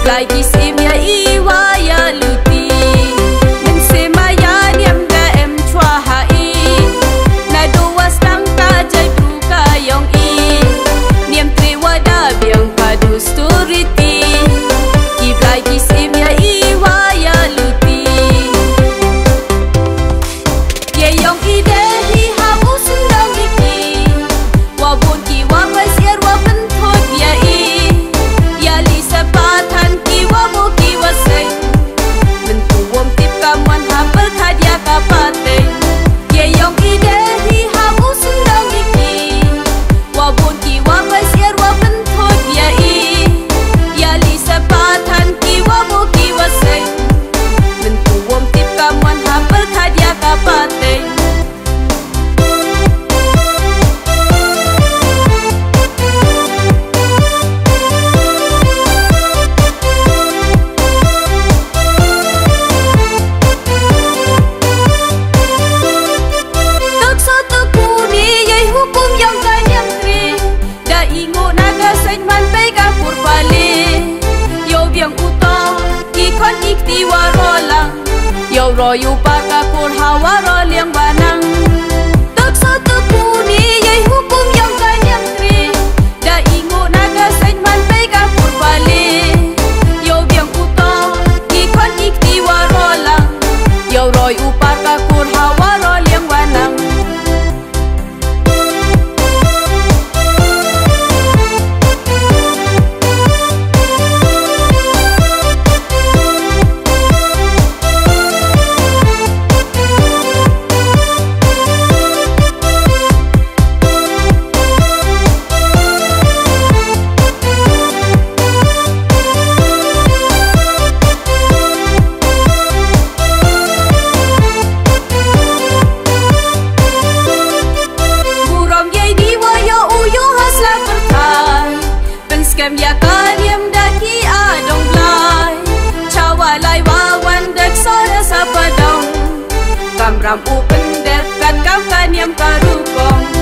lagi simya iwaya luti men semaya niam da em chua hai na do was tang ta jai tu ka yong i niam tri wada biang padu sturiti ki lagi simya iwaya luti ye yong i de hi ha usun dang iki wa bon ki wa pai siar wa ben thot ya i ya li sa patan ki wa mo ki wa sai men tu wom tip kaman ha per khadia ka pate ye yong i de hi ha usun dang iki wa bon ki wa pai siar wa ben thot ya i ya li sa patan ki wa mo ki wa sai men tu wom tip kaman ha per khadia ka pate Royu paka kur hawa ro liang banang tak satu kuni yai hukum yang kanyam tri da ingo naga sen man pega pur bale yo biang uto ki kon ikti warola yo royu paka kur hawa ro liang banang ya kanyam daki adong blai cawa lai wawan dek soda sapadong kamram upen dekat kam kanyam karukong